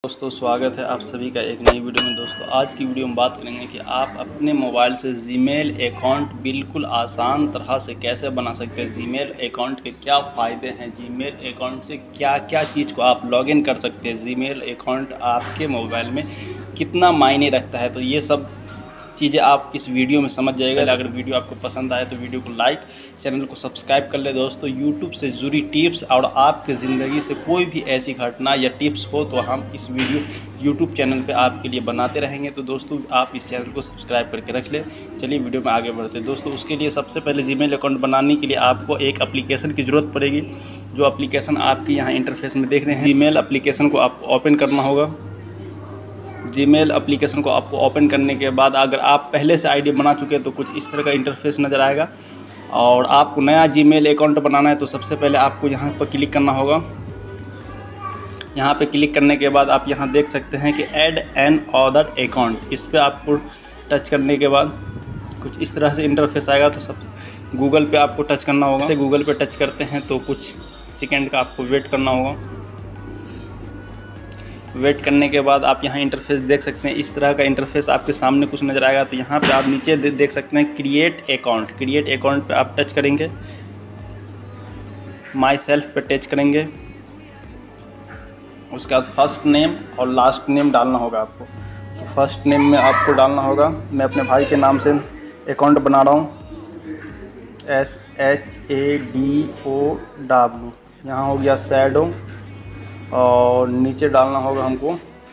दोस्तों स्वागत है आप सभी का एक नई वीडियो में। दोस्तों आज की वीडियो में बात करेंगे कि आप अपने मोबाइल से जीमेल अकाउंट बिल्कुल आसान तरह से कैसे बना सकते हैं। जीमेल अकाउंट के क्या फ़ायदे हैं, जीमेल अकाउंट से क्या क्या चीज़ को आप लॉगिन कर सकते हैं, जीमेल अकाउंट आपके मोबाइल में कितना मायने रखता है। तो ये सब चीज़ें आप इस वीडियो में समझ जाएगा। अगर वीडियो आपको पसंद आए तो वीडियो को लाइक, चैनल को सब्सक्राइब कर ले। दोस्तों यूट्यूब से जुड़ी टिप्स और आपके ज़िंदगी से कोई भी ऐसी घटना या टिप्स हो तो हम इस वीडियो यूट्यूब चैनल पे आपके लिए बनाते रहेंगे। तो दोस्तों आप इस चैनल को सब्सक्राइब करके रख ले। चलिए वीडियो में आगे बढ़ते हैं। दोस्तों उसके लिए सबसे पहले जीमेल अकाउंट बनाने के लिए आपको एक एप्लीकेशन की ज़रूरत पड़ेगी। जो एप्लीकेशन आपकी यहाँ इंटरफेस में देख रहे हैं, जीमेल एप्लीकेशन को आपको ओपन करना होगा। जीमेल एप्लीकेशन को आपको ओपन करने के बाद अगर आप पहले से आईडी बना चुके हैं तो कुछ इस तरह का इंटरफेस नज़र आएगा। और आपको नया जीमेल अकाउंट बनाना है तो सबसे पहले आपको यहाँ पर क्लिक करना होगा। यहाँ पे क्लिक करने के बाद आप यहाँ देख सकते हैं कि ऐड एन अदर अकाउंट, इस पर आपको टच करने के बाद कुछ इस तरह से इंटरफेस आएगा। तो सब गूगल पे आपको टच करना होगा। जैसे गूगल पे टच करते हैं तो कुछ सेकेंड का आपको वेट करना होगा। वेट करने के बाद आप यहाँ इंटरफेस देख सकते हैं, इस तरह का इंटरफेस आपके सामने कुछ नज़र आएगा। तो यहाँ पे आप नीचे देख सकते हैं क्रिएट अकाउंट। क्रिएट अकाउंट पे आप टच करेंगे, माई सेल्फ पे टच करेंगे। उसके बाद फर्स्ट नेम और लास्ट नेम डालना होगा आपको। तो फर्स्ट नेम में आपको डालना होगा, मैं अपने भाई के नाम से अकाउंट बना रहा हूँ, SHADOW। यहाँ हो गया शैडो। और नीचे डालना होगा हमको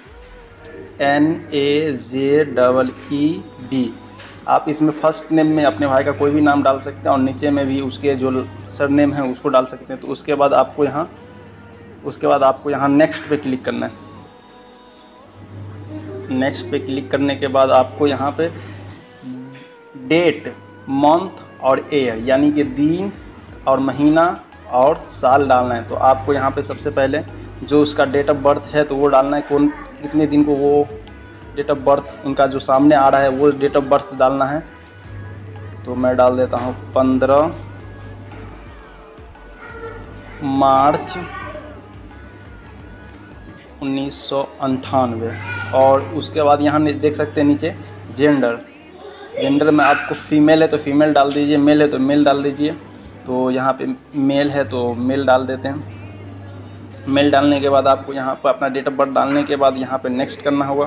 NAZEED। आप इसमें फर्स्ट नेम में अपने भाई का कोई भी नाम डाल सकते हैं और नीचे में भी उसके जो सरनेम है उसको डाल सकते हैं। तो उसके बाद आपको यहाँ नेक्स्ट पे क्लिक करना है। नेक्स्ट पे क्लिक करने के बाद आपको यहाँ पे डेट, मंथ और ईयर यानी कि दिन और महीना और साल डालना है। तो आपको यहाँ पे सबसे पहले जो उसका डेट ऑफ बर्थ है तो वो डालना है, कौन कितने दिन को वो डेट ऑफ बर्थ उनका जो सामने आ रहा है वो डेट ऑफ बर्थ डालना है। तो मैं डाल देता हूँ 15 मार्च 1998। और उसके बाद यहाँ देख सकते हैं नीचे जेंडर में आपको फीमेल है तो फीमेल डाल दीजिए, मेल है तो मेल डाल दीजिए। तो यहाँ पे मेल है तो मेल डाल देते हैं। मेल डालने के बाद आपको यहाँ पर अपना डेट ऑफ बर्थ डालने के बाद यहाँ पे नेक्स्ट करना होगा।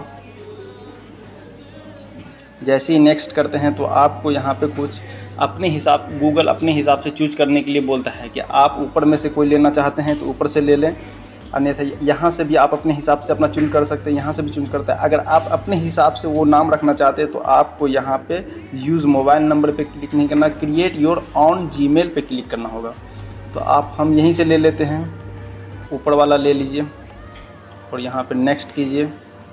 जैसे ही नेक्स्ट करते हैं तो आपको यहाँ पे कुछ गूगल अपने हिसाब से चूज करने के लिए बोलता है कि आप ऊपर में से कोई लेना चाहते हैं तो ऊपर से ले लें, अन्यथा यहाँ से भी आप अपने हिसाब से अपना चुन कर सकते हैं, यहाँ से भी चुन करता है। अगर आप अपने हिसाब से वो नाम रखना चाहते हैं तो आपको यहाँ पे यूज़ मोबाइल नंबर पे क्लिक नहीं करना, क्रिएट योर ऑन जीमेल पे क्लिक करना होगा। तो हम यहीं से ले लेते हैं, ऊपर वाला ले लीजिए और यहाँ पे नेक्स्ट कीजिए।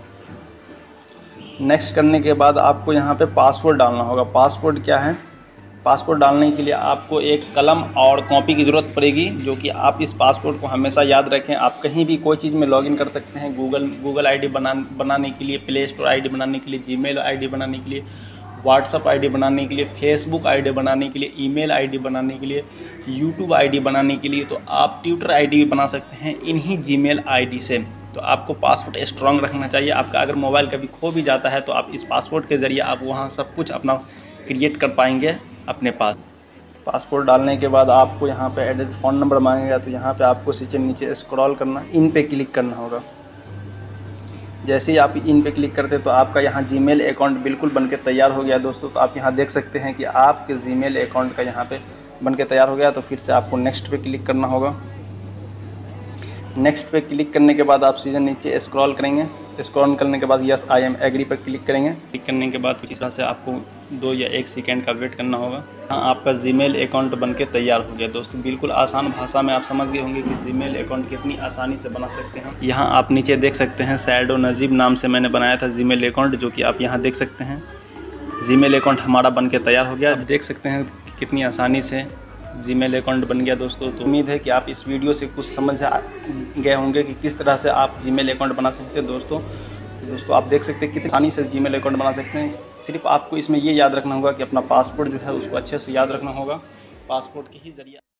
नेक्स्ट करने के बाद आपको यहाँ पे पासवर्ड डालना होगा। पासवर्ड क्या है? पासवर्ड डालने के लिए आपको एक कलम और कॉपी की ज़रूरत पड़ेगी, जो कि आप इस पासवर्ड को हमेशा याद रखें। आप कहीं भी कोई चीज़ में लॉगिन कर सकते हैं, गूगल आईडी बनाने के लिए, प्ले स्टोर आईडी बनाने के लिए, जीमेल आईडी बनाने के लिए, व्हाट्सअप आईडी बनाने के लिए, फेसबुक आईडी बनाने के लिए, ईमेल आईडी बनाने के लिए, यूट्यूब आईडी बनाने के लिए। तो आप ट्विटर आईडी भी बना सकते हैं इन्हीं जीमेल आईडी से। तो आपको पासवर्ड स्ट्रॉन्ग रखना चाहिए। आपका अगर मोबाइल कभी खो भी जाता है तो आप इस पासवर्ड के ज़रिए आप वहाँ सब कुछ अपना क्रिएट कर पाएंगे अपने पास। पासवर्ड डालने के बाद आपको यहाँ पे एडिट फ़ोन नंबर मांगेगा, तो यहाँ पे आपको नीचे स्क्रॉल करना, इन पे क्लिक करना होगा। जैसे ही आप इन पे क्लिक करते तो आपका यहाँ जीमेल अकाउंट बिल्कुल बनके तैयार हो गया दोस्तों। तो आप यहाँ देख सकते हैं कि आपके जीमेल अकाउंट का यहाँ पे बनके तैयार हो गया। तो फिर से आपको नेक्स्ट पे क्लिक करना होगा। नेक्स्ट पे क्लिक करने के बाद आप सीधे नीचे स्क्रॉल करेंगे। स्क्रॉल करने के बाद यस आई एम एग्री पर क्लिक करेंगे। क्लिक करने के बाद इस तरह से आपको 2 या 1 सेकेंड का वेट करना होगा। हाँ, आपका जीमेल अकाउंट बनके तैयार हो गया दोस्तों। बिल्कुल आसान भाषा में आप समझ गए होंगे कि जीमेल अकाउंट कितनी आसानी से बना सकते हैं। यहाँ आप नीचे देख सकते हैं शैडो नजीब नाम से मैंने बनाया था जीमेल अकाउंट, जो कि आप यहाँ देख सकते हैं। जीमेल अकाउंट हमारा बनके तैयार हो गया। आप देख सकते हैं कि कितनी आसानी से जीमेल अकाउंट बन गया दोस्तों। तो उम्मीद है कि आप इस वीडियो से कुछ समझ गए होंगे कि किस तरह से आप जीमेल अकाउंट बना सकते हैं दोस्तों। आप देख सकते हैं कितनी आसानी से जीमेल अकाउंट बना सकते हैं। सिर्फ आपको इसमें ये याद रखना होगा कि अपना पासवर्ड जो है उसको अच्छे से याद रखना होगा। पासवर्ड के ही जरिए